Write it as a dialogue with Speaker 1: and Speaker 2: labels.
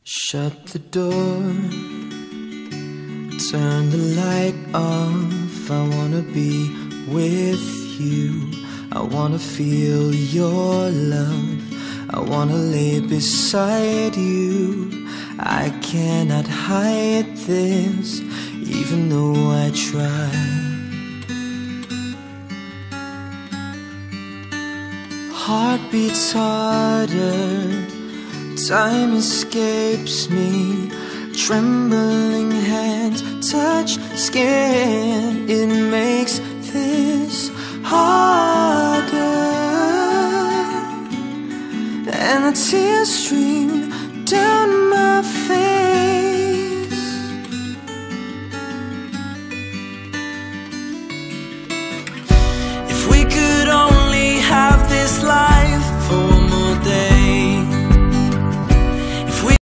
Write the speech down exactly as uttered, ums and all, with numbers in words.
Speaker 1: Shut the door, turn the light off. I wanna be with you. I wanna feel your love. I wanna lay beside you. I cannot hide this, even though I try. Heart beats harder, time escapes me. Trembling hands touch skin. It makes this harder, and the tears stream